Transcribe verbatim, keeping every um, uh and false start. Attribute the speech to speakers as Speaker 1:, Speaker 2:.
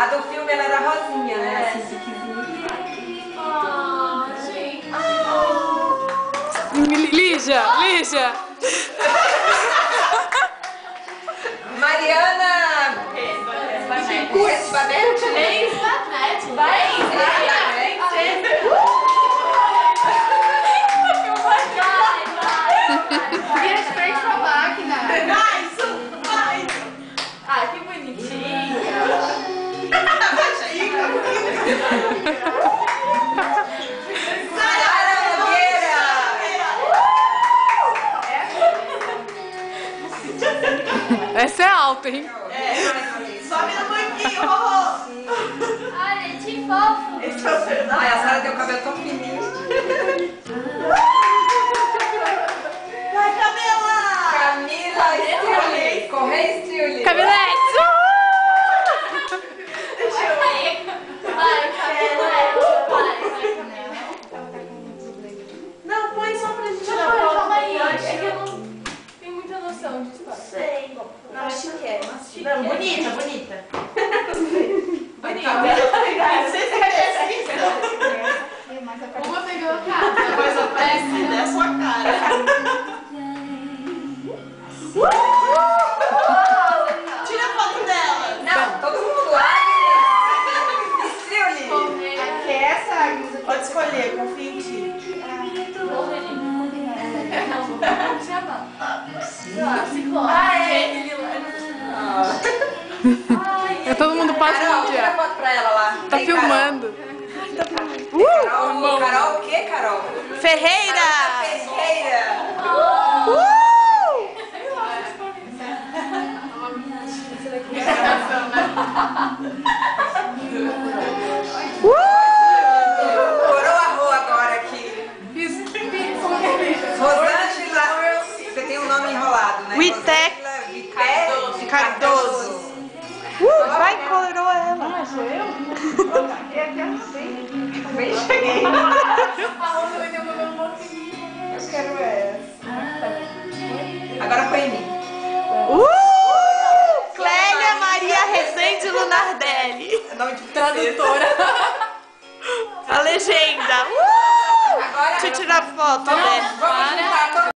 Speaker 1: A do filme ela era rosinha, né? Assim, chiquezinha.
Speaker 2: Ah, gente.
Speaker 3: Lígia, Lígia.
Speaker 1: Mariana. Ex-Babette.
Speaker 2: Ex-Babette.
Speaker 1: Vai,
Speaker 2: Vira de frente pra máquina. Mais um, mais. Ai, que bonitinha.
Speaker 1: Sara Nogueira.
Speaker 3: Essa é alta, hein?
Speaker 4: Sobe no banquinho, Rorô.
Speaker 2: Ai, gente, fofo.
Speaker 4: Esse é o seu.
Speaker 1: Ai, a Sara tem o cabelo tão fininho.
Speaker 4: Vai, Camila.
Speaker 1: Camila Stiuli. Correia Stiuli.
Speaker 3: Caminhonete!
Speaker 2: Vai, Camila. Vai, Camila.
Speaker 4: Não, põe só pra gente
Speaker 2: Não,
Speaker 4: tirar
Speaker 2: calma
Speaker 4: foto.
Speaker 2: aí. É que eu não tenho muita noção disso.
Speaker 4: Sei. Não, acho que é. Não, bonita, bonita.
Speaker 2: Bonita.
Speaker 4: Vocês merecem isso.
Speaker 2: Uma pegou a cara.
Speaker 4: Coisa parecida, é a sua cara. Tira a foto dela.
Speaker 1: Não, todo mundo lá. Stiuli.
Speaker 4: Quer essa? Pode escolher, confia em ti.
Speaker 3: É, todo mundo passa
Speaker 1: Carol,
Speaker 3: no
Speaker 1: tira a
Speaker 3: dia.
Speaker 1: foto pra ela lá.
Speaker 3: Tá
Speaker 1: Vem,
Speaker 3: filmando.
Speaker 1: Carol, Carol o quê, Carol?
Speaker 4: Ferreira!
Speaker 1: Ferreira. Coroa Rô agora aqui. Rosângela. Você tem um nome enrolado, né?
Speaker 4: Witec
Speaker 1: Rosângela Witec
Speaker 4: Cardoso.
Speaker 1: Uh,
Speaker 4: vai, coroa ela.
Speaker 1: Bem, cheguei. Eu quero essa. Agora põe em mim.
Speaker 4: Uh! Clélia Maria Rezende Lunardelli.
Speaker 1: Nome de
Speaker 3: Tradutora.
Speaker 4: A legenda. Uh!
Speaker 1: Agora
Speaker 4: Deixa eu tirar foto, né?
Speaker 1: vamos juntar